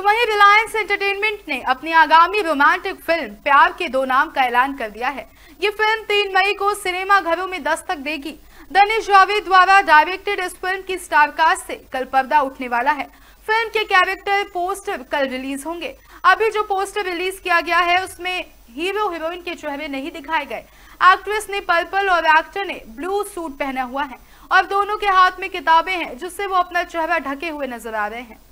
तो वहीं रिलायंस एंटरटेनमेंट ने अपनी आगामी रोमांटिक फिल्म प्यार के दो नाम का ऐलान कर दिया है। ये फिल्म 3 मई को सिनेमा घरों में दस्तक देगी। दनिश जावेद द्वारा डायरेक्टेड इस फिल्म की स्टारकास्ट से कल पर्दा उठने वाला है। फिल्म के कैरेक्टर पोस्टर कल रिलीज होंगे। अभी जो पोस्टर रिलीज किया गया है उसमें हीरो हीरोइन के चेहरे नहीं दिखाए गए। एक्ट्रेस ने पर्पल और एक्टर ने ब्लू सूट पहना हुआ है और दोनों के हाथ में किताबें हैं, जिससे वो अपना चेहरा ढके हुए नजर आ रहे हैं।